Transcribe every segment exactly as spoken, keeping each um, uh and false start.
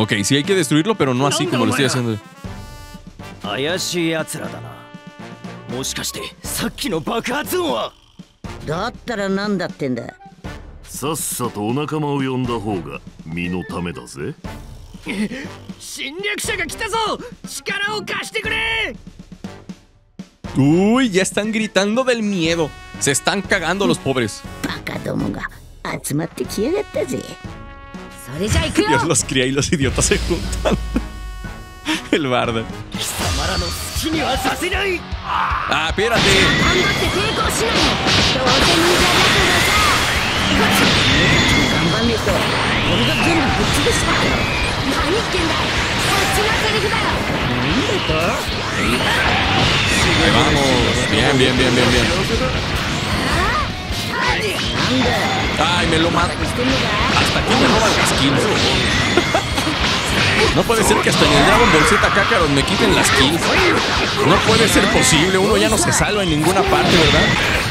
Ok, sí hay que destruirlo, pero no así como lo estoy haciendo. Uy, ya están gritando del miedo. Se están cagando los pobres. Dios los cría y los idiotas se juntan. El bardo. Ah, espérate. Ahí vamos. Bien, bien, bien, bien, bien. Ay, me lo mata. Hasta aquí me roban las kills. No puede ser que hasta en el Dragon Ball Z Kakarot me quiten las kills. No puede ser posible. Uno ya no se salva en ninguna parte, ¿verdad?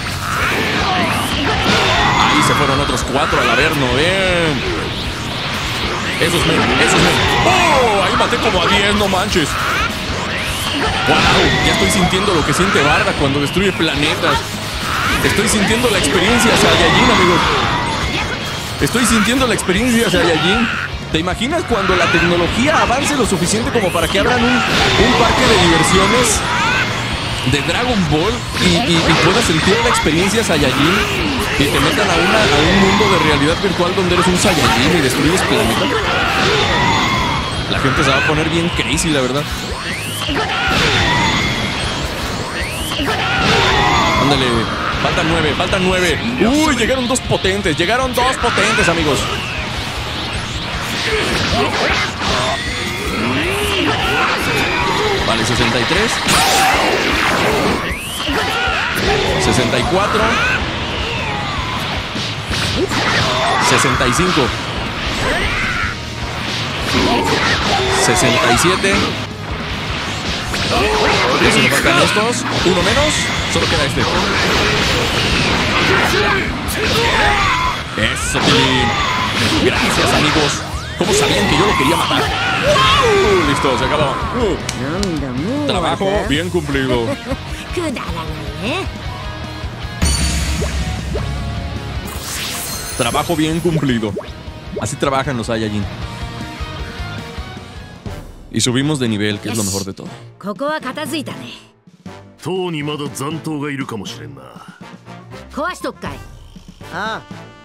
Ahí se fueron otros cuatro al Averno. Bien. Esos me... Esos me... ¡Oh! Ahí maté como a diez, no manches. ¡Wow! Ya estoy sintiendo lo que siente Barda cuando destruye planetas. Estoy sintiendo la experiencia Saiyajin, amigos. Estoy sintiendo la experiencia Saiyajin. ¿Te imaginas cuando la tecnología avance lo suficiente como para que abran un, un parque de diversiones de Dragon Ball y, y, y puedas sentir la experiencia Saiyajin y te metan a, una, a un mundo de realidad virtual donde eres un Saiyajin y destruyes planetas? La gente se va a poner bien crazy, la verdad. Ándale. Faltan nueve, faltan nueve. Uy, llegaron dos potentes, llegaron dos potentes, amigos. Vale, sesenta y tres. sesenta y cuatro. sesenta y cinco. sesenta y siete. Ya se nos faltan estos. Uno menos. Solo queda este. Eso, Tilín. Gracias, amigos. ¿Cómo sabían que yo lo quería matar? ¡Wow! Listo, se acabó. Uh. Trabajo bien cumplido. Trabajo bien cumplido. Así trabajan los Saiyajin. Y subimos de nivel, que es lo mejor de todo. Ah.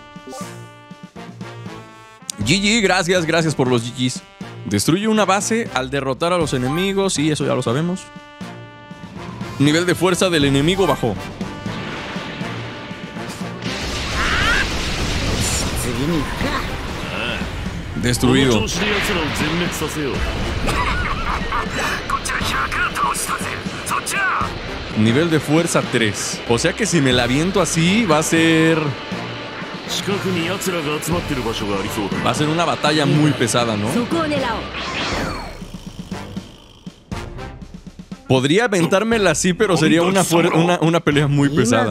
G G, gracias, gracias por los G Gs. Destruye una base al derrotar a los enemigos, y eso ya lo sabemos. Nivel de fuerza del enemigo bajó. Destruido. Nivel de fuerza tres. O sea que si me la aviento así va a ser... Va a ser una batalla muy pesada, ¿no? Podría aventármela así, pero sería una, una, una pelea muy pesada.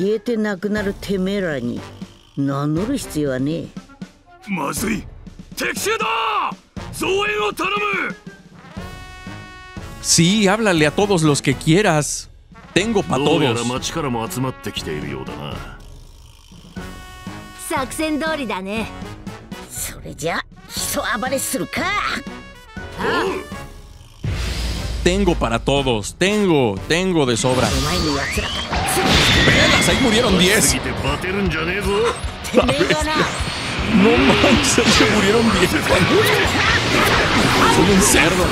Sí, háblale a todos los que quieras. Tengo para todos. Tengo para todos. Tengo, tengo de sobra. Velas, ahí murieron diez. No manches, se murieron diez. Soy un cerdo.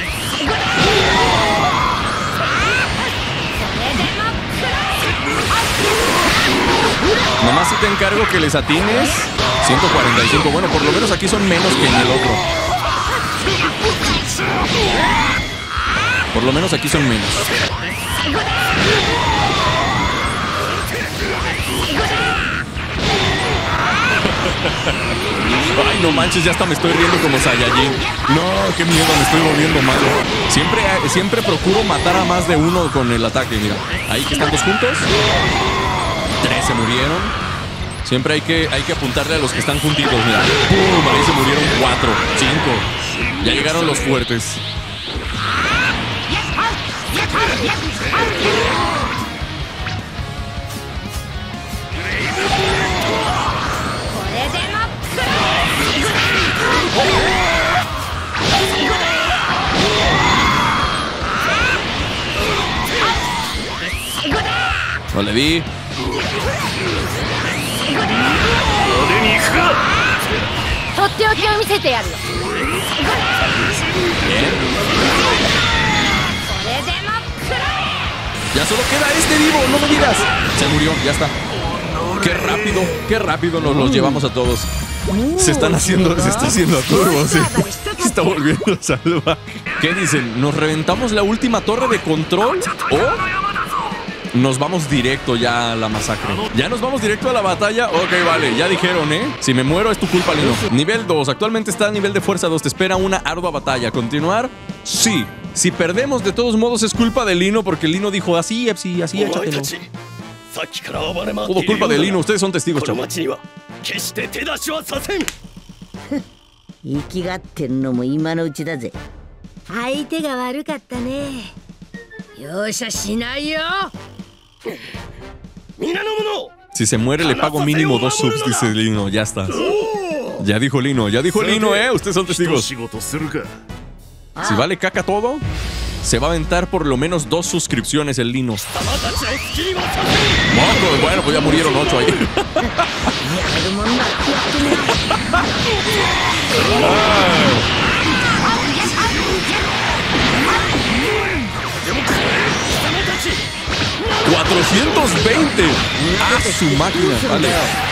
Nomás si te encargo que les atines. ciento cuarenta y cinco. Bueno, por lo menos aquí son menos que en el otro. Por lo menos aquí son menos. Ay, no manches, ya hasta me estoy riendo como Saiyajin. No, qué miedo, me estoy volviendo malo. Siempre, siempre procuro matar a más de uno con el ataque, mira. Ahí que están dos juntos. Tres se murieron. Siempre hay que, hay que apuntarle a los que están juntitos, mira. ¡Pum! Ahí se murieron cuatro, cinco. Ya llegaron los fuertes. No le vi. Bien. Ya solo queda este vivo, no me digas. Se murió, ya está. Qué rápido, qué rápido nos los llevamos a todos. Se están haciendo, se está haciendo a turbo, sí. Se está volviendo salvaje. ¿Qué dicen? ¿Nos reventamos la última torre de control? ¿O nos vamos directo ya a la masacre? ¿Ya nos vamos directo a la batalla? Ok, vale, ya dijeron, ¿eh? Si me muero es tu culpa, Lino. Nivel dos, actualmente está a nivel de fuerza dos. Te espera una ardua batalla. ¿Continuar? Sí. Si perdemos, de todos modos es culpa de Lino, porque Lino dijo así, así, así, échatelo. Hubo culpa de Lino, ustedes son testigos, chavos. 生きがってんのも今のうちだぜ。相手が悪かったね。容赦しないよ。皆の者。 Si se muere le pago mínimo dos subs, dice Lino, ya está. Ya dijo Lino, ya dijo Lino, eh, ustedes son testigos. Si vale caca todo, se va a aventar por lo menos dos suscripciones el Lino. Moco, bueno, pues ya murieron ocho ahí. cuatrocientos veinte. ¡Ah, su máquina! Vale.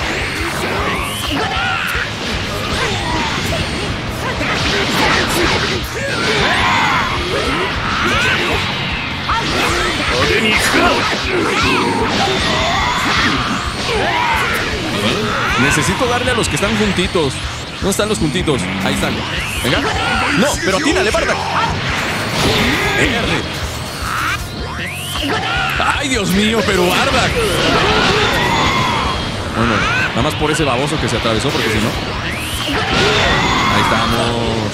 Necesito darle a los que están juntitos. ¿Dónde están los juntitos? Ahí están. Venga. No, pero atínale, Bardock. R. Ay, Dios mío, pero Bardock. Bueno, nada más por ese baboso que se atravesó, porque si no. Ahí estamos.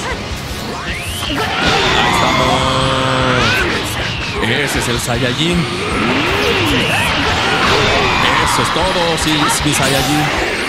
Ahí estamos. Ese es el Saiyajin. Eso es todo, sí, es mi Saiyajin.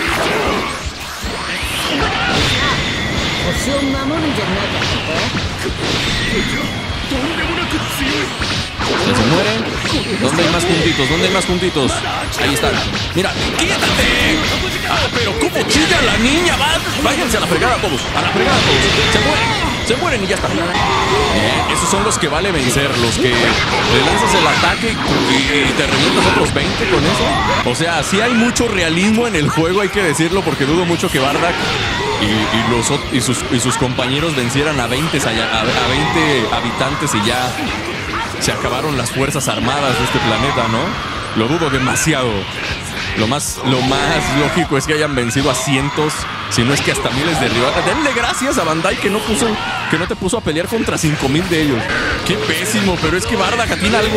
¿Ya se mueren? ¿Dónde hay más puntitos? ¿Dónde hay más puntitos? Ahí están. Mira, ¡quítate! Ah, pero ¿cómo chilla la niña? Va, váyanse a la fregada todos. A la fregada todos. Se mueren. Se mueren y ya está. Bien, esos son los que vale vencer. Los que le lanzas el ataque y, y te revientas otros veinte con eso. O sea, sí hay mucho realismo en el juego, hay que decirlo, porque dudo mucho que Bardock y, y, los, y, sus, y sus compañeros vencieran a veinte, a, a veinte habitantes y ya se acabaron las fuerzas armadas de este planeta, ¿no? Lo dudo demasiado. Lo más, lo más lógico es que hayan vencido a cientos, si no es que hasta miles de rivales. Denle gracias a Bandai que no puso, que no te puso a pelear contra cinco mil de ellos. Qué pésimo, pero es que Bardock tiene algo.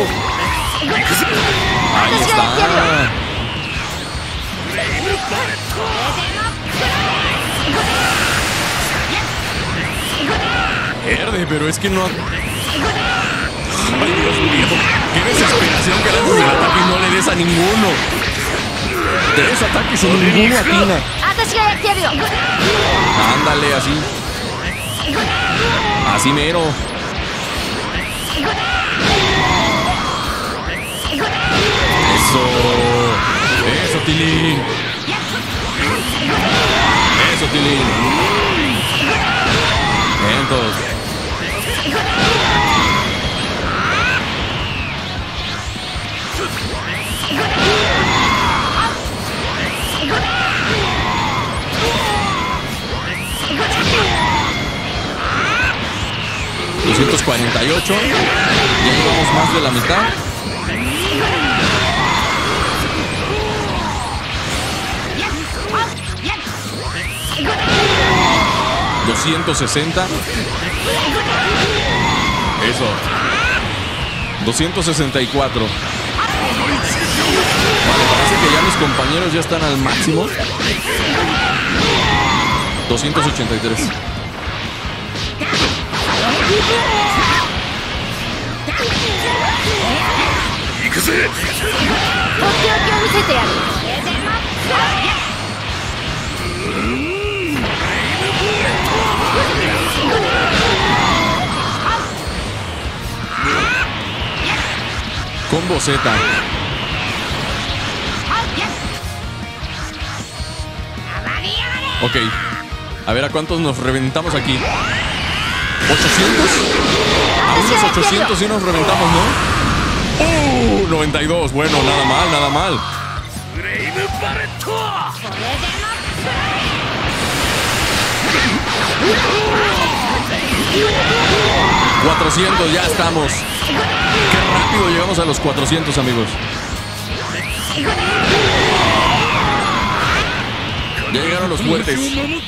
Ahí está. Verde, pero es que no. Ay, Dios mío. Qué desesperación que lances el ataque y no le des a ninguno. Tres ataques y ninguno atina. Ándale, así. Así mero. Eso. Eso, Tilín. Eso, Tilín. Bien, todos. doscientos cuarenta y ocho. Ya llevamos más de la mitad. doscientos sesenta. Eso. doscientos sesenta y cuatro. Vale, parece que ya mis compañeros ya están al máximo. doscientos ochenta y tres. 行くぜ。 とっておきを見せてやる。 Combo Z. Ok. A ver a cuántos nos reventamos aquí. ¿ochocientos? A unos ochocientos sí nos reventamos, ¿no? ¡Uh! noventa y dos. Bueno, nada mal, nada mal. cuatrocientos, ya estamos. Qué rápido llegamos a los cuatrocientos, amigos. Ya llegaron los fuertes.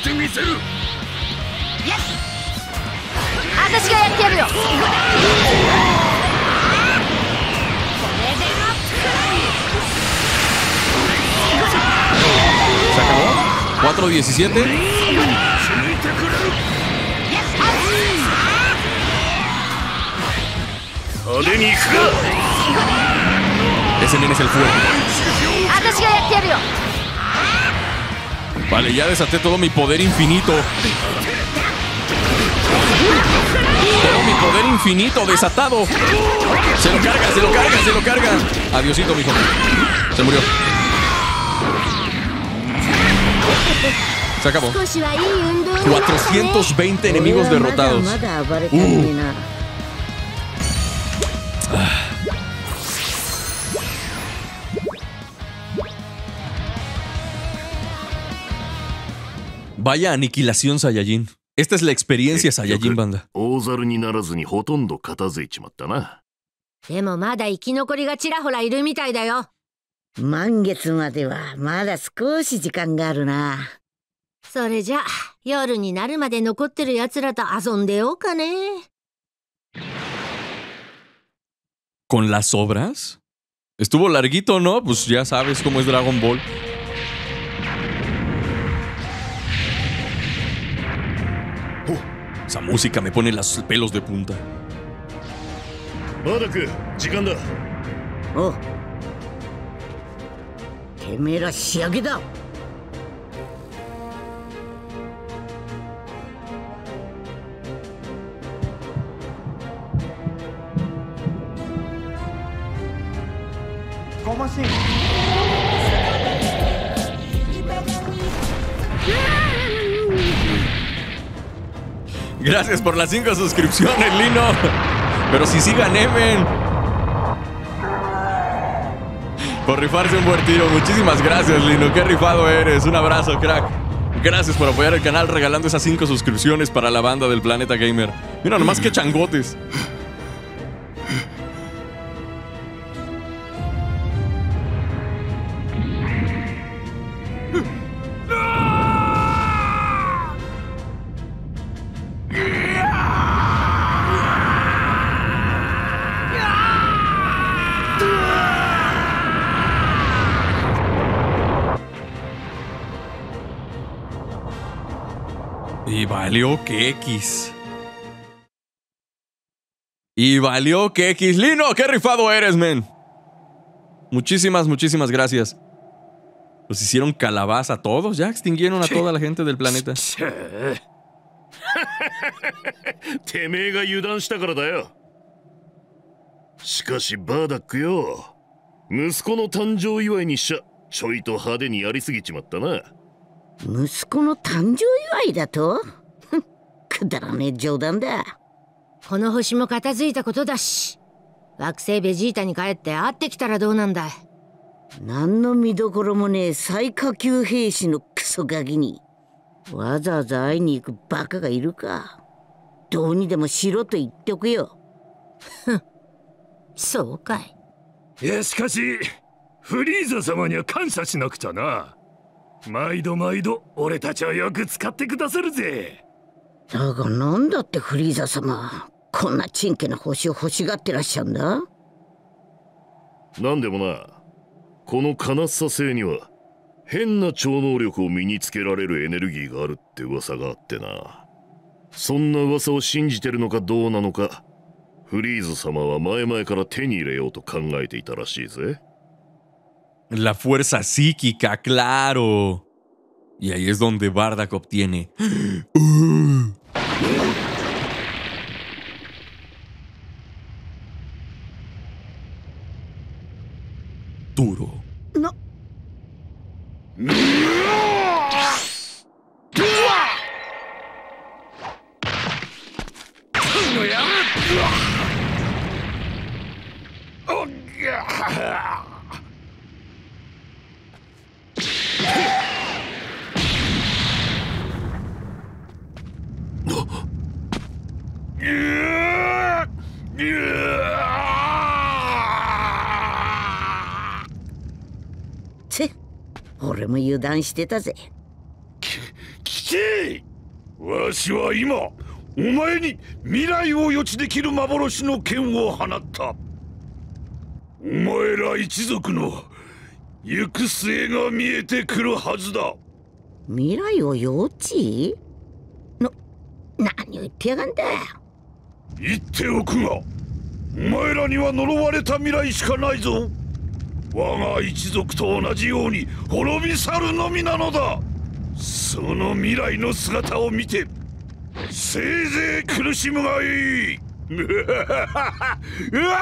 ¿Se acabó? ¿cuatro diecisiete? Ese men es el fuerte. Vale, ya desaté todo mi poder infinito. Todo mi poder infinito desatado. Se lo carga, se lo carga, se lo carga. Adiosito, mijo. Se murió. Se acabó. cuatrocientos veinte enemigos derrotados. Uh. Ah. Vaya aniquilación, Saiyajin. Esta es la experiencia Saiyajin, banda. 大猿にならずにほとんど片付いちまったな。 でもまだ生き残りがちらほらいるみたいだよ。 満月まではまだ少し時間があるな。 それじゃ夜になるまで残ってるやつらと遊んでようかね。 ¿Con las obras? Estuvo larguito, ¿no? Pues ya sabes cómo es Dragon Ball. Esa música me pone los pelos de punta. Bardock, 時間だ。 おう。てめえら仕上げだ。 ¿Cómo así? Gracias por las cinco suscripciones, Lino. Pero si sí gané, men. Por rifarse un buen tiro. Muchísimas gracias, Lino. Qué rifado eres. Un abrazo, crack. Gracias por apoyar el canal regalando esas cinco suscripciones para la banda del Planeta Gamer. Mira nomás qué changotes. Y valió que X. Y valió que X. Lino, qué rifado eres, men. Muchísimas, muchísimas gracias. Los hicieron calabaza a todos. Ya extinguieron a toda la gente del planeta. てめえが油断したからだよ。しかしバーダックよ。息子の誕生祝いにしちゃちょいと派手にやりすぎちまったな。 息子の誕生祝いだとくだらねえ冗談だ。 この星も片付いたことだし、惑星ベジータに帰って会ってきたらどうなんだい。 何の見どころもねえ最下級兵士のクソガキにわざわざ会いに行くバカがいるか。どうにでもしろと言っておくよ。 そうかい。 いやしかしフリーザ様には感謝しなくちゃな。毎度毎度俺たちをよく使ってくださるぜ。 だがなんだってフリーザ様こんなちんけな星を欲しがってらっしゃるんだ。 なんでもな、このカナッサ星には変な超能力を身につけられるエネルギーがあるって噂があってな。 そんな噂を信じてるのかどうなのか、フリーズ様は前々から手に入れようと考えていたらしいぜ。 La fuerza psíquica, claro. Y ahí es donde Bardock obtiene. Uh. Duro. No.ち、俺も油断してたぜ。 聞け！わしは今お前に未来を予知できる幻の剣を放った。お前ら一族の行く末が見えてくるはずだ。 未来を予知？の、何を言ってやがんだ。 言っておくが、お前らには呪われた未来しかないぞ。我が一族と同じように滅び去るのみなのだ。その未来の姿を見てせいぜい苦しむがいい。うわ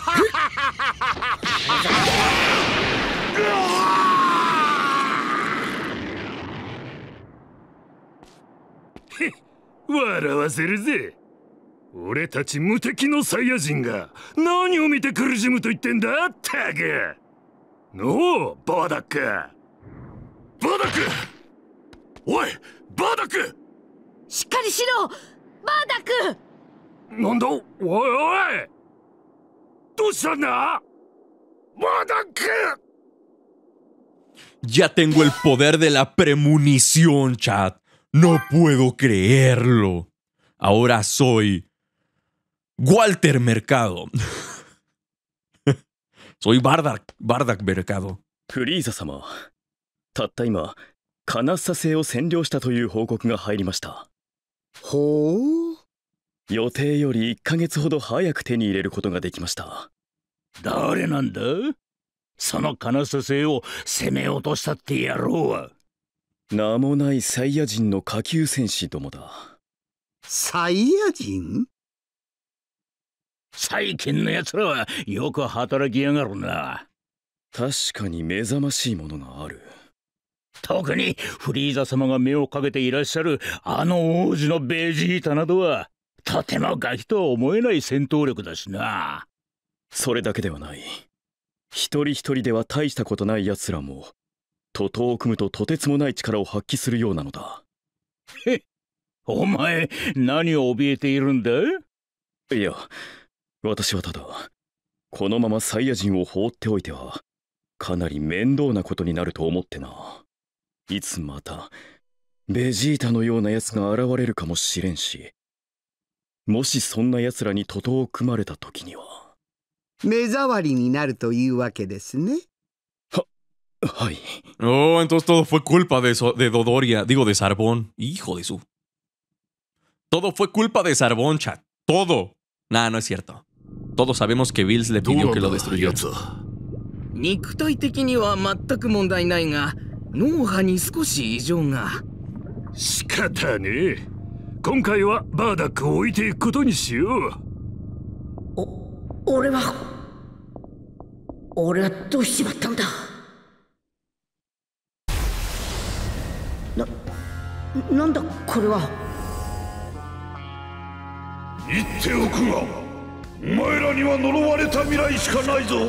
笑わせるぜ。俺たち無敵のサイヤ人が何を見て苦しむと言ってんだったく。のうバーダック。バーダック、おいバーダック、 しっかりしろバーダック。 なんだおいおい、どうしたんだバーダック。 Ya tengo el poder de la premonición, chat. No puedo creerlo. Ahora soy Walter Mercado. Soy Bardock, Bardock Mercado. フリーザ様、たった今カナッサ星を占領したという報告が入りました。 ほう。 予定よりいっかげつほど早く手に入れることができました。 誰なんだそのカナッサ星を攻め落としたって野郎は。 名もないサイヤ人の下級戦士どもだ。 サイヤ人？ 最近のやつらはよく働きやがるな。 確かに目覚ましいものがある。 特にフリーザ様が目をかけていらっしゃるあの王子のベジータなどはとてもガキとは思えない戦闘力だしな。 それだけではない。一人一人では大したことない奴らも徒党を組むととてつもない力を発揮するようなのだ。 へ、お前何を怯えているんだ？ いや、私はただこのままサイヤ人を放っておいてはかなり面倒なことになると思ってな。いつまたベジータのような奴が現れるかもしれんし、もしそんな奴らに徒党を組まれた時には目障りになるというわけですね。 は、はい。 Oh, entonces todo fue culpa de, so de Dodoria, digo de Zarbón. Hijo de su. Todo fue culpa de Zarbón, chat. Todo. Nah, no es cierto. Todos sabemos que Bills le pidió que lo destruyera. 肉体的には全く問題ないが脳波に少し異常が。 仕方ねえ。今回はバーダックを置いていくことにしよう。 お、俺は俺はどうしちまったんだ。な、なんだこれは。 言っておくが、お前らには呪われた未来しかないぞ。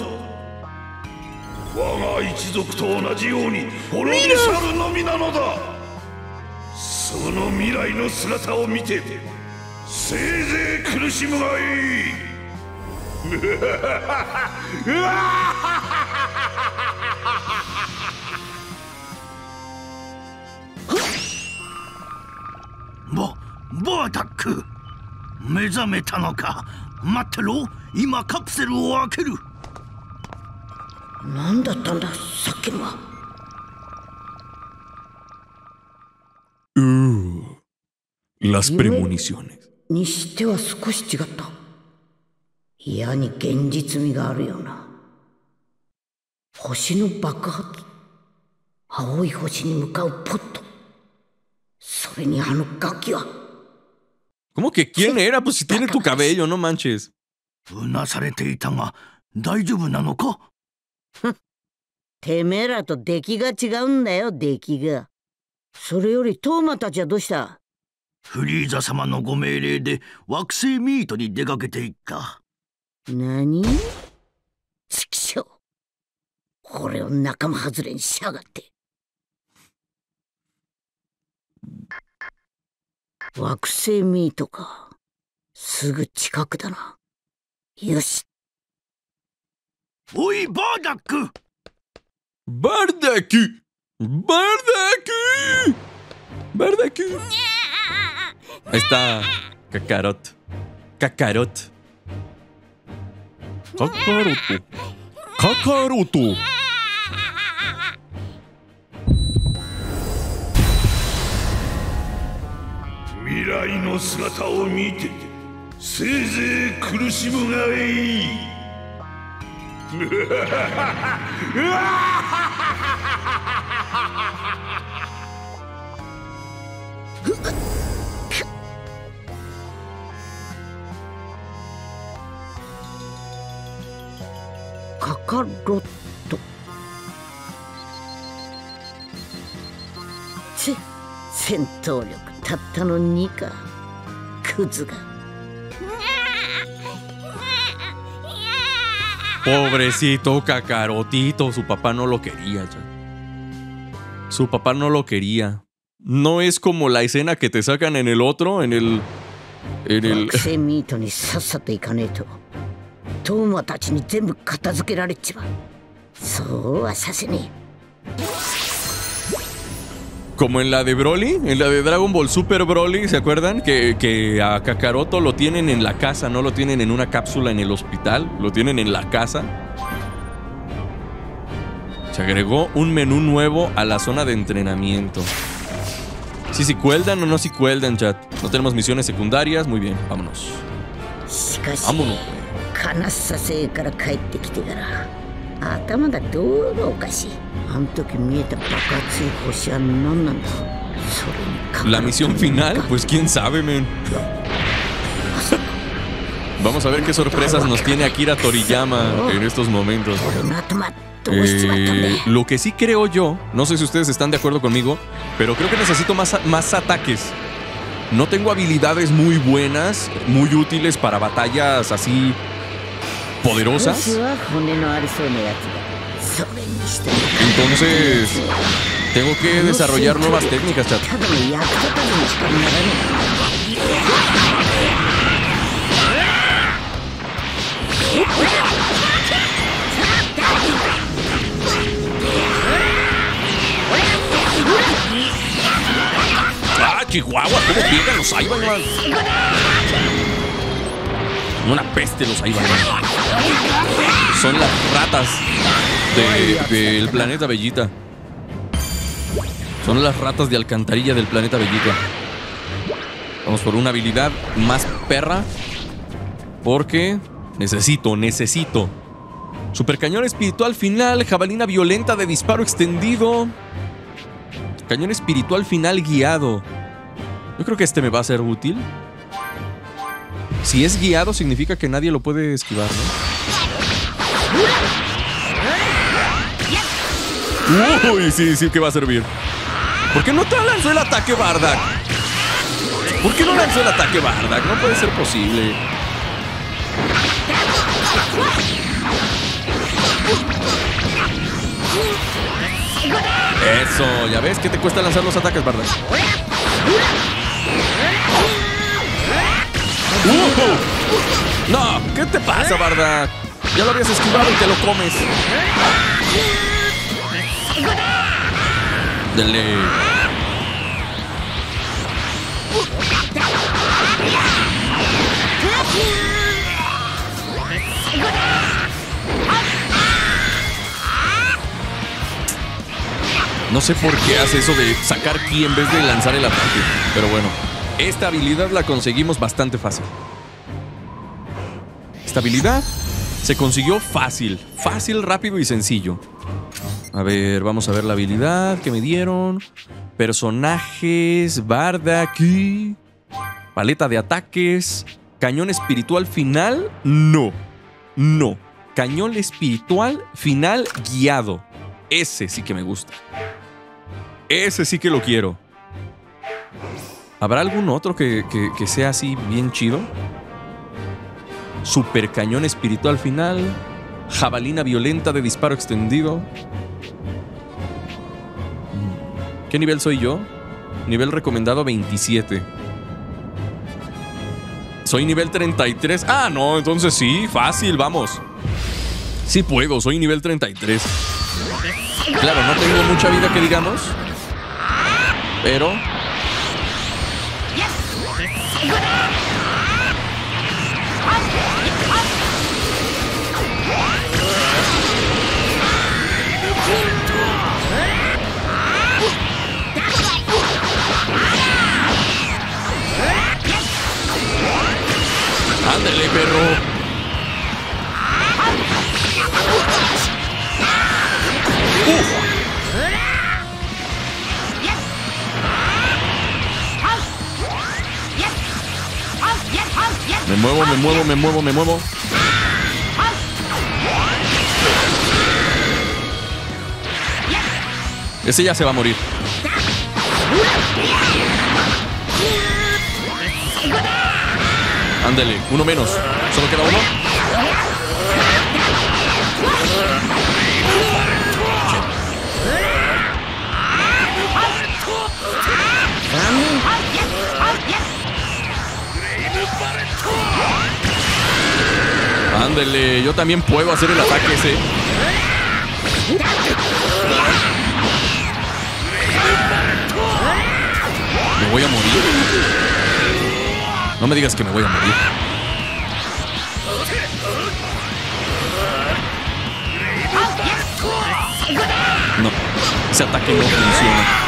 我が一族と同じように滅び去るのみなのだ。その未来の姿を見てせいぜい苦しむがいい。 バ、バーダック、目覚めたのか。待ってろ、今カプセルを開ける。 何だったんださっきのは。 Uh, Las premoniciones. にしては少し違った。いやに現実味があるよな。星の爆発。青い星に向かうポット。それにあのガキは。 ¿Cómo que quién era? Pues si tiene tu cabello, no manches. うなされていたが大丈夫なのか？ てめえらと出来が違うんだよ、出来が。それよりトーマたちはどうした？ フリーザ様のご命令で惑星ミートに出かけていった。 何？ちくしょう。俺を仲間外れにしやがって。惑星ミートか。すぐ近くだな。よし。 おい、バーダック！ バーダック！バーダック！バーダック！ Ahí está Kakarot. Kakarot. Kakaroto. Kakaroto. 未来の姿を見てせいぜい苦しむがいい。 カカロット。ち戦闘力たったのにか。クズが。 Pobrecito Kakarotito, su papá no lo quería. Ya. Su papá no lo quería. No es como la escena que te sacan en el otro, en el... En el... 惑星ミートにさっさと行かねえとトーマたちに全部片付けられちまう。そうはさせねえ。 Como en la de Broly, en la de Dragon Ball Super Broly, ¿se acuerdan? Que, que a Kakaroto lo tienen en la casa, no lo tienen en una cápsula en el hospital, lo tienen en la casa. Se agregó un menú nuevo a la zona de entrenamiento. Sí, si cueldan o no si cueldan, chat. No tenemos misiones secundarias, muy bien, vámonos. Vámonos. 頭がどうがおかしい。あの時見えた爆発い星は何なんだ。それに La misión final, pues quién sabe, men. Vamos a ver qué sorpresas nos tiene Akira Toriyama en estos momentos. Eh, lo que sí creo yo, no sé si ustedes están de acuerdo conmigo, pero creo que necesito más, más ataques. No tengo habilidades muy buenas, muy útiles para batallas así poderosas. Entonces, tengo que desarrollar nuevas técnicas, chat. ¡Ah, Chihuahua! ¿Cómo pegan los Aiban? Una peste los Aiban. Son las ratas del de, de planeta Bellita. Son las ratas de alcantarilla del planeta Bellita. Vamos por una habilidad más perra. Porque necesito, necesito. Supercañón espiritual final, jabalina violenta de disparo extendido. Cañón espiritual final guiado. Yo creo que este me va a ser útil. Si es guiado significa que nadie lo puede esquivar, ¿no? Uy, sí, sí que va a servir. ¿Por qué no te lanzó el ataque Bardock? ¿Por qué no lanzó el ataque Bardock? No puede ser posible. Eso, ya ves que te cuesta lanzar los ataques, Bardock. Uh, no, ¿qué te pasa, Bardock? Ya lo habías esquivado y te lo comes. Dale. No sé por qué hace eso de sacar ki en vez de lanzar el ataque, pero bueno. Esta habilidad la conseguimos bastante fácil. Esta habilidad se consiguió fácil. Fácil, rápido y sencillo. A ver, vamos a ver la habilidad que me dieron. Personajes, Bardock, paleta de ataques, cañón espiritual final. No, no. Cañón espiritual final guiado. Ese sí que me gusta. Ese sí que lo quiero. ¿Habrá algún otro que, que, que sea así bien chido? Super cañón espiritual final. Jabalina violenta de disparo extendido. ¿Qué nivel soy yo? Nivel recomendado veintisiete. Soy nivel treinta y tres. Ah, no, entonces sí, fácil, vamos. Sí puedo, soy nivel treinta y tres. Claro, no tengo mucha vida que digamos. Pero... ¡ándale, perro! ¡Uf! Me muevo, me muevo, me muevo, me muevo. Ese ya se va a morir. Ándale, uno menos. ¿Solo queda uno? Ándale, yo también puedo hacer el ataque ese. ¿Me voy a morir? No me digas que me voy a morir. No, ese ataque no funciona.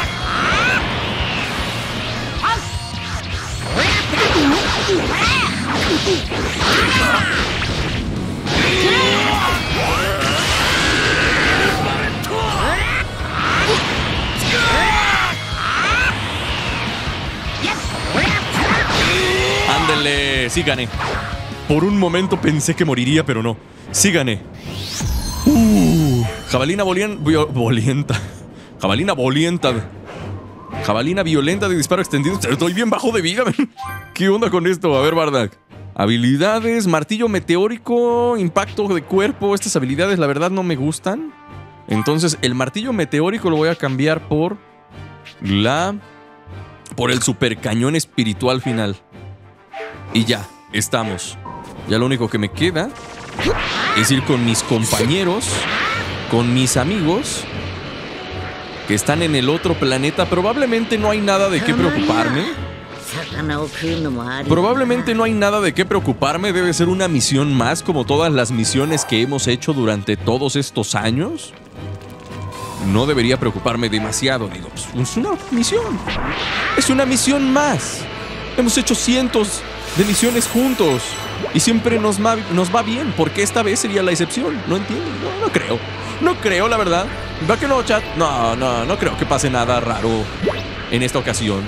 Ándale, sí gané. Por un momento pensé que moriría, pero no. Sí gané. Uh, jabalina bolien, violenta. Jabalina violenta. Jabalina violenta de disparo extendido. Estoy bien bajo de vida. ¿Qué onda con esto? A ver, Bardock. Habilidades, martillo meteórico, impacto de cuerpo. Estas habilidades la verdad no me gustan. Entonces el martillo meteórico lo voy a cambiar por la... por el super cañón espiritual final. Y ya, estamos. Ya lo único que me queda es ir con mis compañeros, con mis amigos que están en el otro planeta. Probablemente no hay nada de qué preocuparme. Probablemente no hay nada de qué preocuparme. Debe ser una misión más, como todas las misiones que hemos hecho durante todos estos años. No debería preocuparme demasiado. Digo, pues, es una misión. Es una misión más. Hemos hecho cientos de misiones juntos y siempre nos va, nos va bien. ¿Por qué esta vez sería la excepción? No entiendo. No, no creo. No creo, la verdad. ¿Va que no, chat? No, no, no creo que pase nada raro en esta ocasión.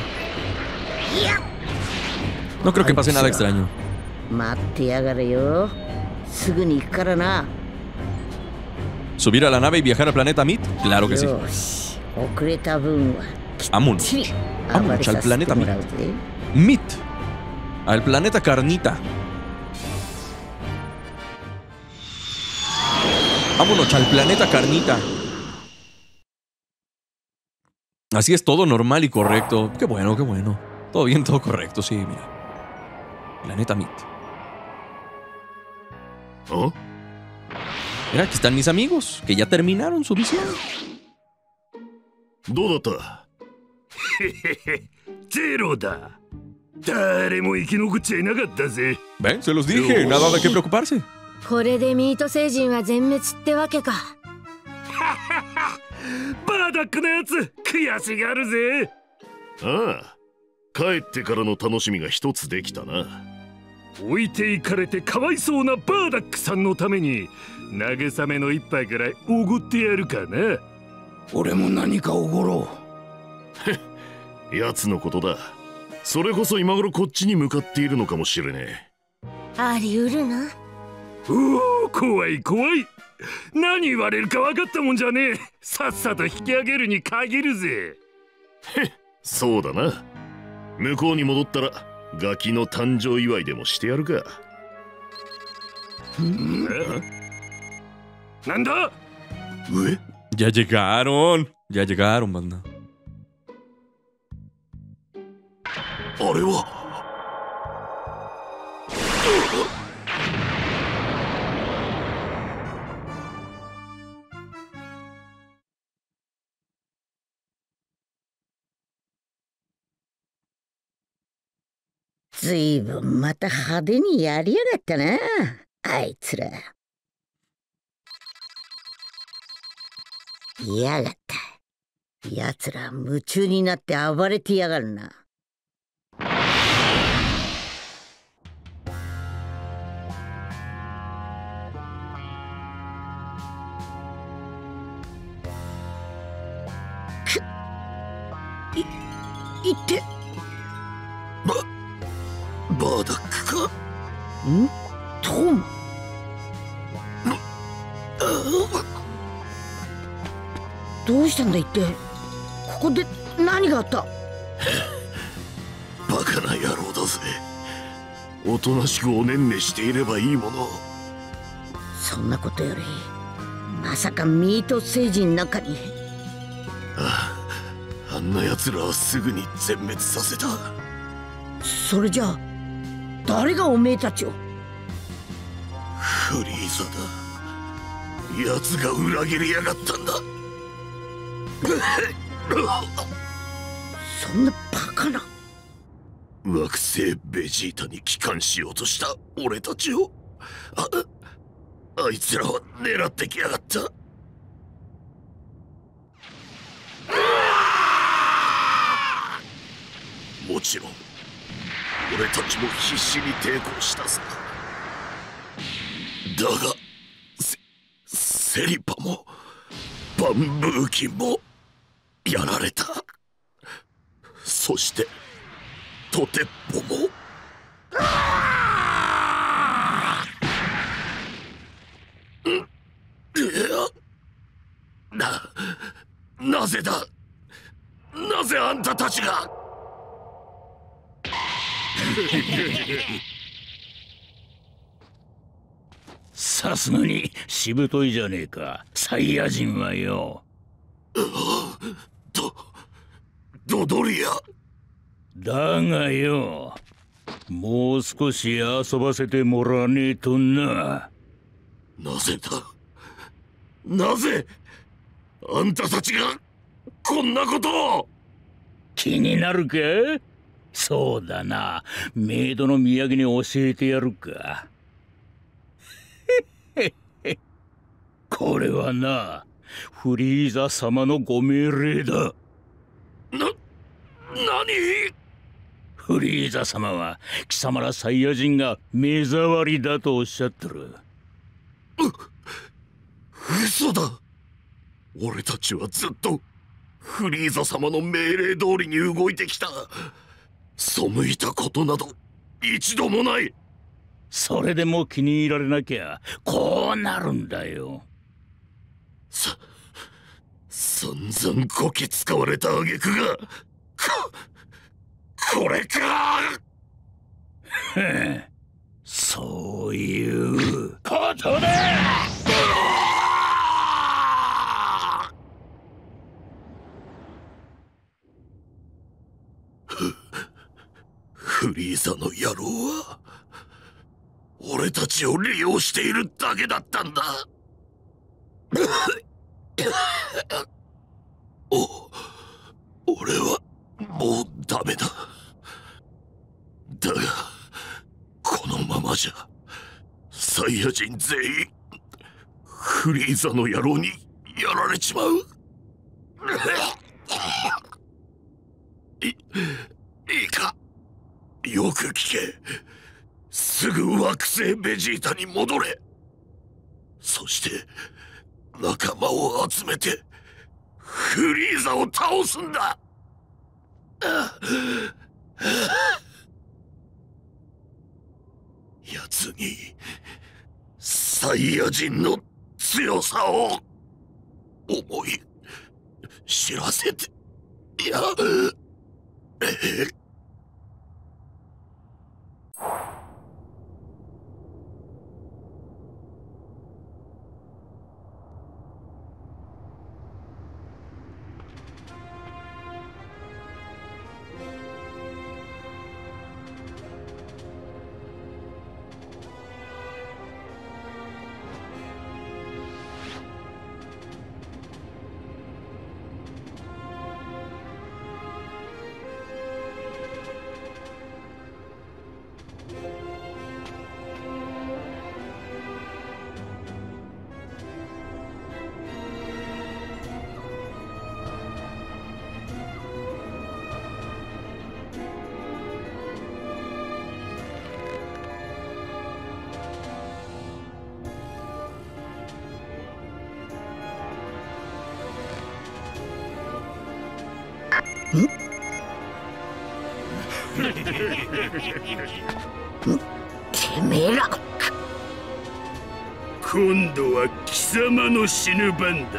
No creo que pase nada extraño. ¿Subir a la nave y viajar al planeta Mit? Claro que sí. Vámonos. Vámonos al planeta Mit. Mit. Al planeta Carnita. Vámonos al planeta Carnita. Así es, todo normal y correcto. Qué bueno, qué bueno. Todo bien, todo correcto, sí, mira. Planeta Mit. ¿Oh? Mira, aquí están mis amigos, que ya terminaron su misión. ¿Dónda? Cero da. ¿Ven? Se los dije, nada de qué preocuparse. これでミート星人は全滅ってわけか。 バーダックのやつ悔しがるぜ。 ああ、 帰ってからの楽しみが一つできたな。 置いていかれてかわいそうなバーダックさんのために慰めの一杯くらいおごってやるかな。 俺も何かおごろう。奴のことだ。それこそ今頃こっちに向かっているのかもしれねえ。あり得るな。 おお、怖い怖い。何言われるか分かったもんじゃねえ。さっさと引き上げるに限るぜ。 へっ、そうだな。向こうに戻ったらガキの誕生祝いでもしてやるか。 なんだ。 上 Ya llegaron. Ya llegaron, banda. あれは。 ずいぶんまた派手にやりやがったな、あいつら。やがった。やつら夢中になって暴れてやがるな。くっ、い、いってばバーダックか。 んトム。どうしたんだ一体。ここで何があった。 バカな野郎だぜ。おとなしくおねんねしていればいいもの。 そんなことよりまさかミート星人なんかに。 ああ、あんな奴らはすぐに全滅させた。 それじゃあ誰がおめえたちを。 フリーザだ。奴が裏切りやがったんだ。 そんなバカな。 惑星ベジータに帰還しようとした俺たちを、あ、あいつらは狙ってきやがった。もちろん俺たちも必死に抵抗したさ。だがセ、セリパもバンブーキンもやられた。そしてトテッポも。な、なぜだ。なぜあんたたちが。 さすがにしぶといじゃねえか、サイヤ人はよ。 ドドドリア。 だがよ、もう少し遊ばせてもらわねえとな。 なぜだ。なぜあんたたちがこんなことを。 気になるか。そうだな、メイドの土産に教えてやるか。これはな、フリーザ様のご命令だ。 な、何。 フリーザ様は貴様らサイヤ人が目障りだとおっしゃってる。 う、嘘だ。俺たちはずっとフリーザ様の命令通りに動いてきた。背いたことなど一度もない。 それでも気に入られなきゃこうなるんだよ。 さ、散々こき使われた挙句がこ、これか。 そういうことだ。 フリーザの野郎は俺たちを利用しているだけだったんだ。お、俺はもうダメだ。だがこのままじゃサイヤ人全員フリーザの野郎にやられちまう。いいいかよく聞け。すぐ惑星ベジータに戻れ。そして仲間を集めてフリーザを倒すんだ。奴にサイヤ人の強さを思い知らせて。いや、ええ。 てめえら、 今度は貴様の死ぬ番だ。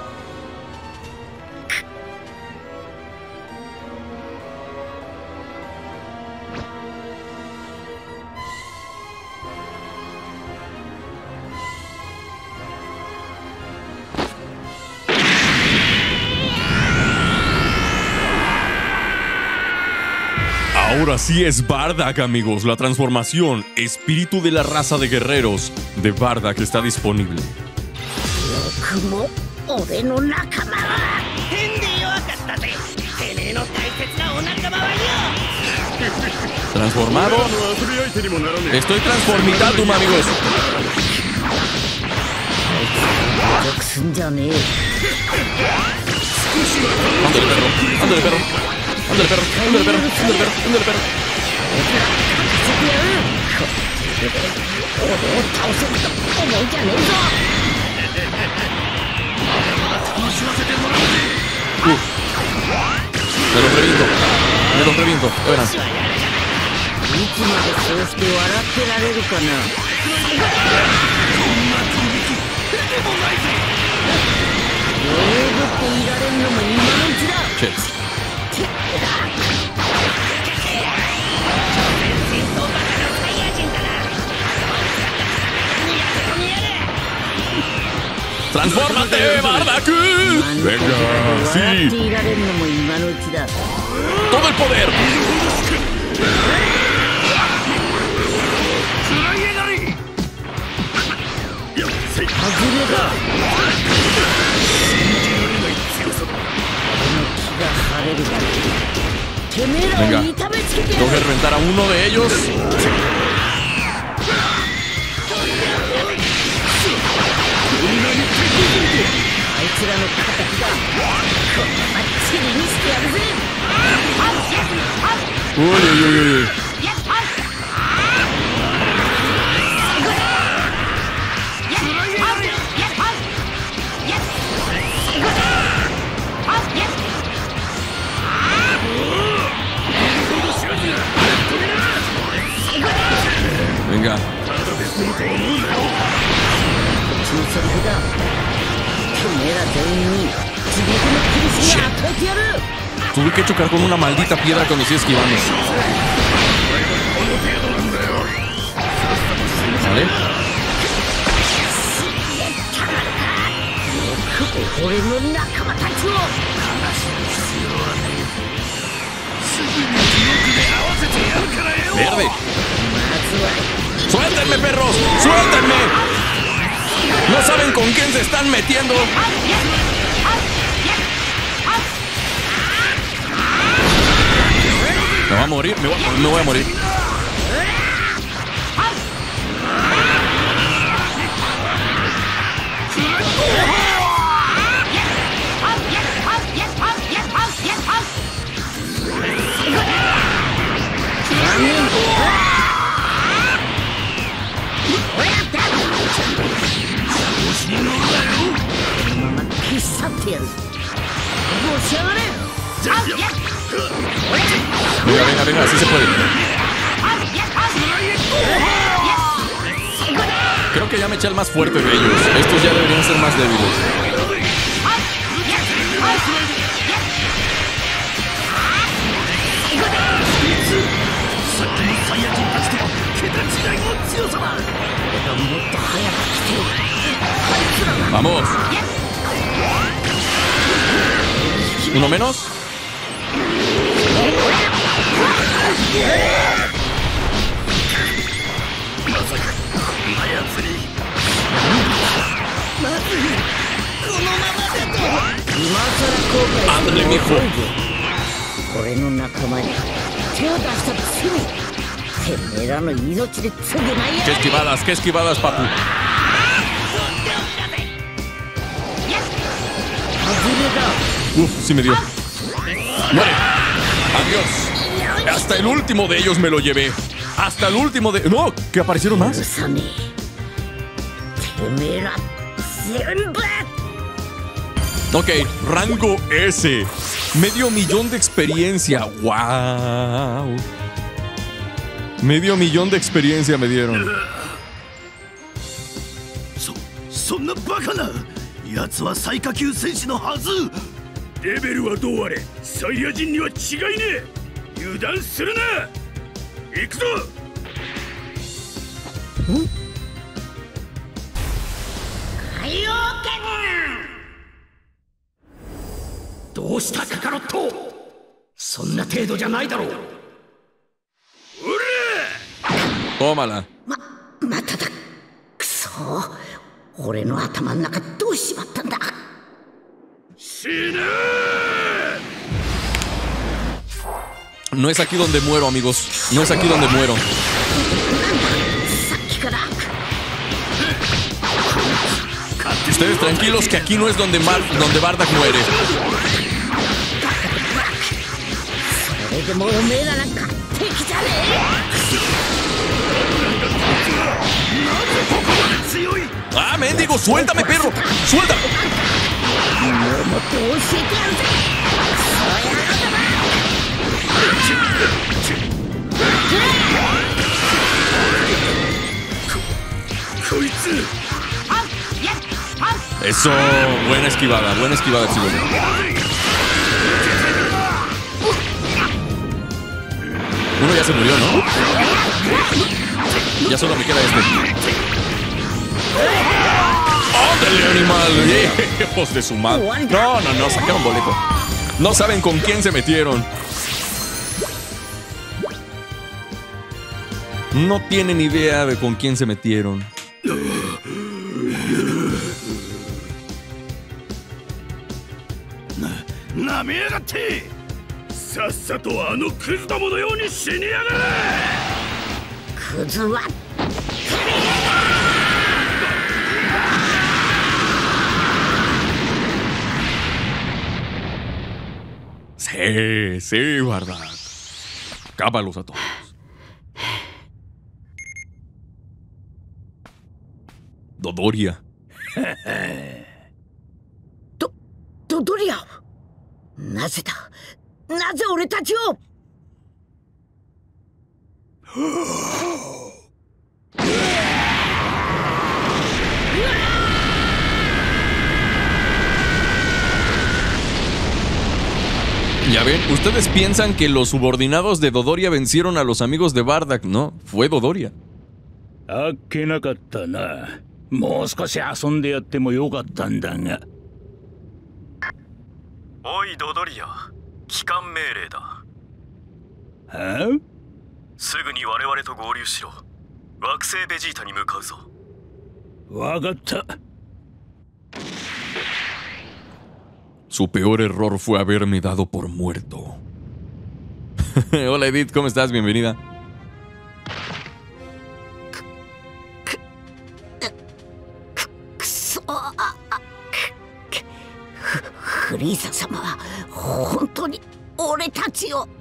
Ahora sí es Bardock, amigos. La transformación, espíritu de la raza de guerreros de Bardock está disponible. ¿Transformado? Estoy transformitado, amigos. Ándale, perro. Ándale, perro. Ándale, perro, ándale, perro, ándale, perro, ándale, perro. Uh. Me los reviento, me los reviento, ya verán. Che. ¡Transfórmate, Bardock! ¡Venga! ¡Sí! ¡Todo el poder! Venga, tengo que reventar a uno de ellos. Uy, uy, uy, uy. Venga. Tuve que chocar con una maldita piedra cuando estoy esquivando. ¿Vale? ¡Verde! ¡Suéltenme, perros! ¡Suéltenme! ¡No saben con quién se están metiendo! Me voy a morir, me voy, me voy a morir. やる。もうしやがれ。 Venga, venga, venga, así se puede. Creo que ya me eché el más fuerte de ellos. Estos ya deberían ser más débiles. Vamos. Uno menos. Ándale, mijo. Qué esquivadas, qué esquivadas, papu. Uf, sí me dio. Muere. Adiós. Hasta el último de ellos me lo llevé. Hasta el último de... No, que aparecieron más. Ok, rango S. Medio millón de experiencia. Wow. Medio millón de experiencia me dieron. そんなバカな奴は最下級戦士のはず。レベルはどうあれサイヤ人には違いねえ。油断するな。行くぞ。 海王剣。 どうしたカカロット。そんな程度じゃないだろう。 Tómala. ま、まただ。くそ。俺の頭の中どうしまったんだ。 死ね。 No es aquí donde muero, amigos. No es aquí donde muero. Ustedes tranquilos que aquí no es donde, Mar donde Bardock muere. ¡Ah, mendigo! ¡Suéltame, perro! ¡Suéltame! Eso, buena esquivada, buena esquivada, chico. Uno ya se murió, ¿no? Ya solo me queda este. ¡Ándale, animal! ¡Hijos de su madre! No, no, no, sacaron boleto. No saben con quién se metieron. No tienen idea de con quién se metieron. なめやがって。さっさとあのクズどものように死にやがれ。 クズは Sí, sí, Bardock. Cábalos a todos. Dodoria. ど、ドドリア。なぜだ。なぜ俺たちを。 Ya ven, ustedes piensan que los subordinados de Dodoria vencieron a los amigos de Bardock, ¿no? Fue Dodoria. あっけなかったな。もう少し遊んでやってもよかったんだが。 おいドドリア、帰還命令だ。 はあ？ すぐに我々と合流しろ。惑星ベジータに向かうぞ。 わかった。 Su peor error fue haberme dado por muerto. Hola Edith, ¿cómo estás? Bienvenida. フリーザ様は本当に俺たちを。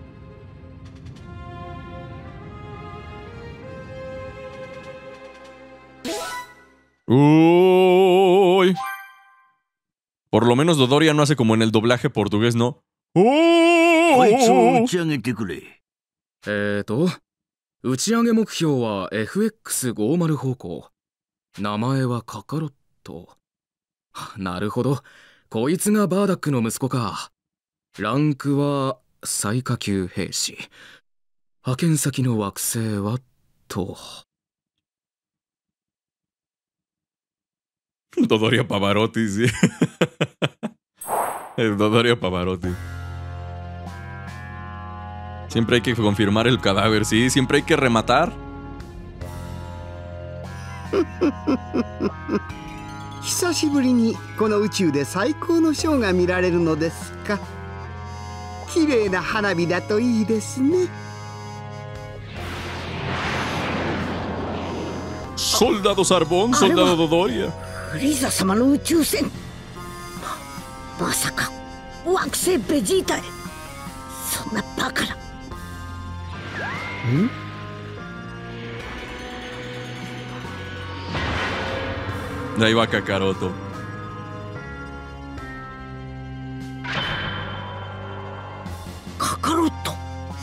Uy. Por lo menos Dodoria no hace como en el doblaje portugués, ¿no? こいつを打ち上げてくれ。 えーと、打ち上げ目標は エフエックスごじゅう 方向。名前はカカロット。なるほど。こいつがバーダックの息子か。ランクは最下級兵士。派遣先の惑星はと。 Dodoria Pavarotti, sí. El Dodoria Pavarotti. Siempre hay que confirmar el cadáver, sí. Siempre hay que rematar. 久しぶりにこの宇宙で最高のショーが見られるのですか。綺麗な花火だといいですね。 Soldado Sarbón, soldado Dodoria. フリーザ様の宇宙船。ま、まさか惑星ベジータへ。そんなバカな。ん Ahí va Kakaroto. Kakaroto.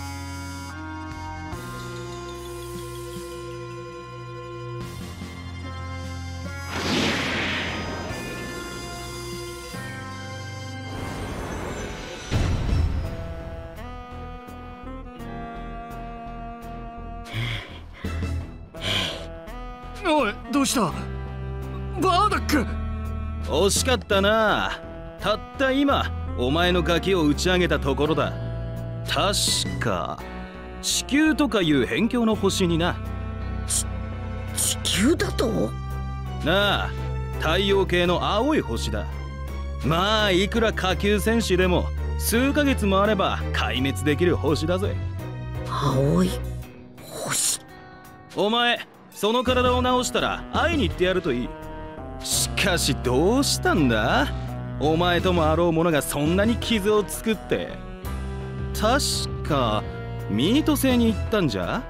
Oi, どうした？バーダック。 惜しかったな。たった今お前のガキを打ち上げたところだ。確か地球とかいう辺境の星にな。 ち地球だと？ なあ、太陽系の青い星だ。まあいくら下級戦士でも数ヶ月もあれば壊滅できる星だぜ。 青い星。 お前その体を直したら会いに行ってやるといい。しかしどうしたんだ？お前ともあろう者がそんなに傷を作って。確かミート星に行ったんじゃ？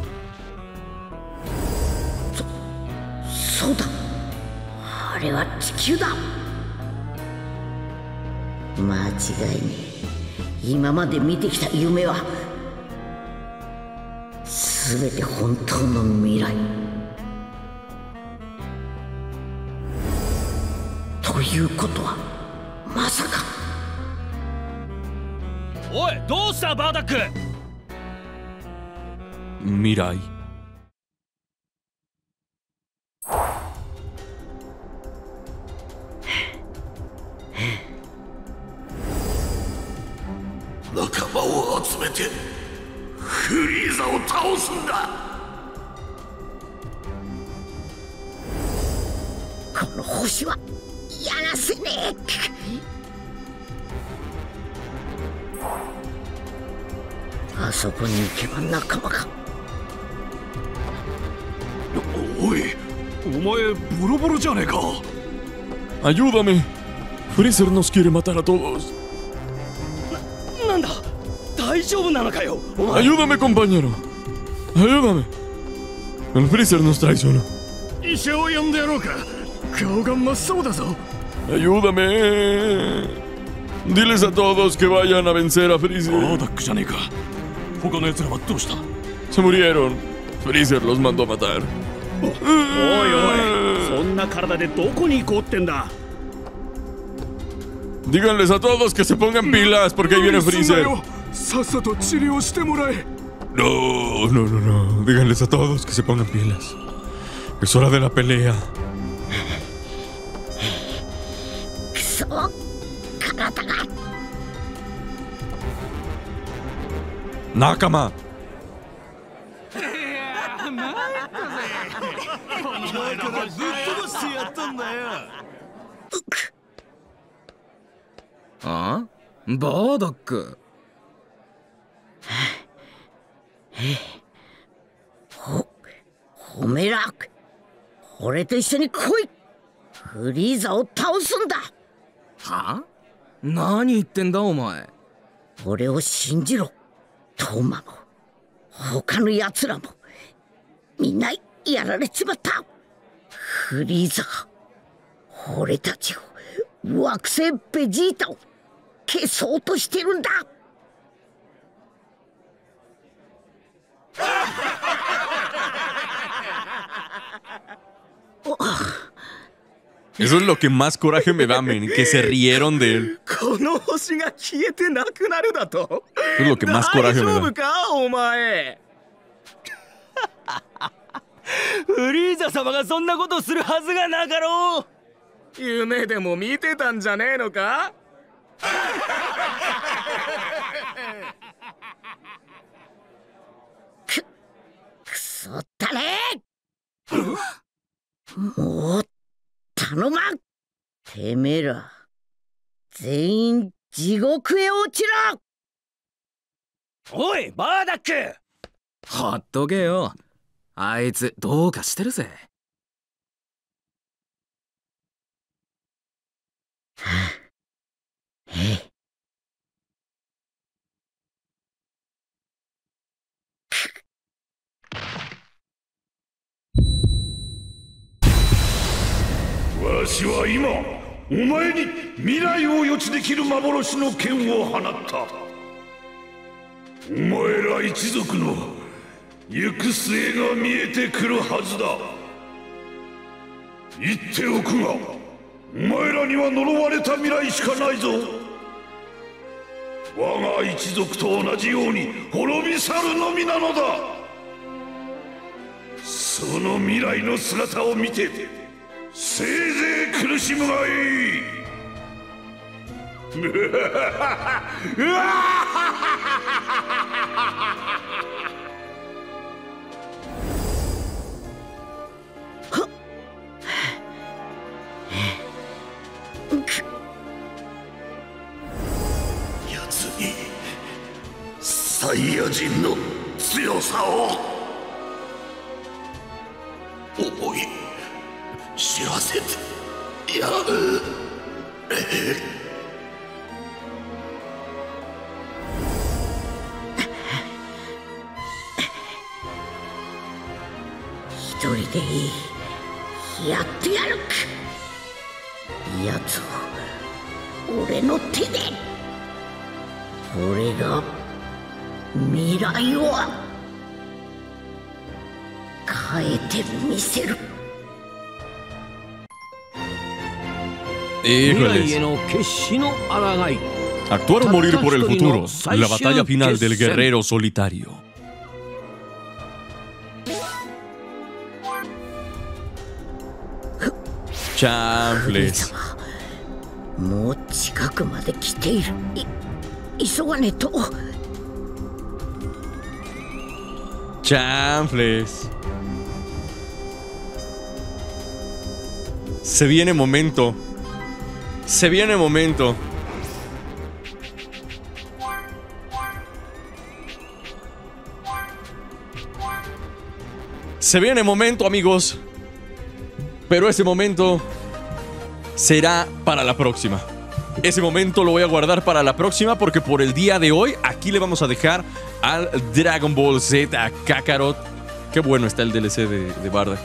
そ、そうだ。あれは地球だ。間違いねえ。今まで見てきた夢は全て本当の未来。ということはまさか。 おい、どうしたバーダック？ 未来。 仲間を集めてフリーザを倒すんだ。 この星はやらせねえ。あそこに行けば仲間か。 おい、お前ボロボロじゃねえか。 Ayúdame. Freezer nos quiere matar a todos. な、なんだ？大丈夫なのかよ。 Ayúdame, compañero. Ayúdame. El Freezer nos traicionó. 医者を呼んでやろうか。顔が真っ青だぞ。 Ayúdame. Diles a todos que vayan a vencer a Freezer. バーダックじゃねえか。他の奴らはどうした？ Se murieron. Freezer los mandó a matar. おいおい、そんな体でどこに行こうってんだ。 Díganles a todos que se pongan pilas porque ahí viene Freezer. さっさと治療してもらえ。 No, no, no, no. Díganles a todos que se pongan pilas. Es hora de la pelea. くそ、体が。 仲間。 あ？バーダック。 ほ、ホメラ。俺と一緒に来い。フリーザを倒すんだ。 は？何言ってんだお前。 俺を信じろ。トーマも他の奴らもみんなやられちまった。フリーザが俺たちを惑星ベジータを消そうとしてるんだ。 Eso es lo que más coraje me da, men, que se rieron de él. この星が消えてなくなるだと。 Eso es lo que más coraje me 大丈夫 da. かお前。フリーザ様がそんなことするはずがなかろう。夢でも見てたんじゃねえのか。 く、くそったれ。もう頼まん。てめえら全員地獄へ落ちろ。 おいバーダック、ほっとけよ。あいつどうかしてるぜ。 わしは今お前に未来を予知できる幻の剣を放った。お前ら一族の行く末が見えてくるはずだ。言っておくが、お前らには呪われた未来しかないぞ。我が一族と同じように滅び去るのみなのだ。その未来の姿を見てせいぜい苦しむがいい。 奴にサイヤ人の強さを思い知らせてやる。 一人でいい、やってやる。奴を俺の手で。俺が未来を変えてみせる。 Híjoles. Actuar o morir por el futuro. La batalla final del guerrero solitario. Chanfles. もう近くまで来ている。い急がねと。 Chanfles. Se viene momento. Se viene momento. Se viene momento, amigos. Pero ese momento será para la próxima. Ese momento lo voy a guardar para la próxima porque por el día de hoy aquí le vamos a dejar al Dragon Ball Z Kakarot. Qué bueno está el D L C de, de Bardock.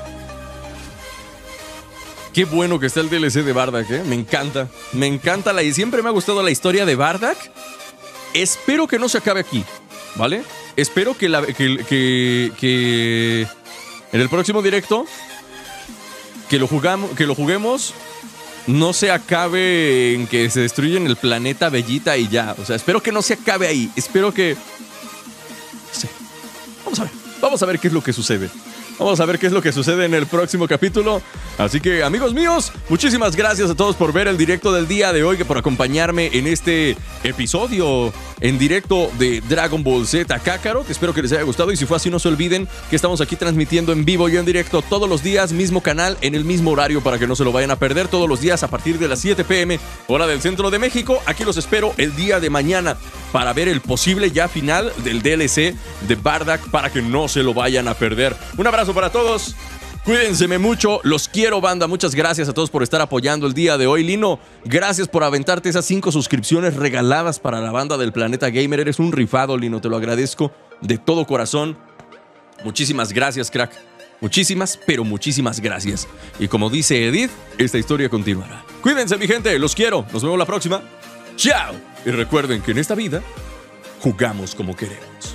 Qué bueno que está el D L C de Bardock, ¿eh? Me encanta. Me encanta la... Y siempre me ha gustado la historia de Bardock. Espero que no se acabe aquí, ¿vale? Espero que, la, que, que, que en el próximo directo que lo, jugamos, que lo juguemos no se acabe en que se destruyen el planeta Bellita y ya. O sea, espero que no se acabe ahí. Espero que... No sé. Vamos a ver. Vamos a ver qué es lo que sucede. Vamos a ver qué es lo que sucede en el próximo capítulo. Así que, amigos míos, muchísimas gracias a todos por ver el directo del día de hoy, que por acompañarme en este episodio en directo de Dragon Ball Z Kakarot. Espero que les haya gustado y si fue así, no se olviden que estamos aquí transmitiendo en vivo y en directo todos los días, mismo canal, en el mismo horario para que no se lo vayan a perder. Todos los días a partir de las siete pe eme, hora del centro de México. Aquí los espero el día de mañana para ver el posible ya final del D L C de Bardock para que no se lo vayan a perder. Un abrazo para todos. Cuídense mucho, los quiero, banda. Muchas gracias a todos por estar apoyando el día de hoy. Lino, gracias por aventarte esas cinco suscripciones regaladas para la banda del Planeta Gamer. Eres un rifado, Lino, te lo agradezco de todo corazón. Muchísimas gracias, crack. Muchísimas, pero muchísimas gracias. Y como dice Edith, esta historia continuará. Cuídense, mi gente, los quiero. Nos vemos la próxima. Chao. Y recuerden que en esta vida jugamos como queremos.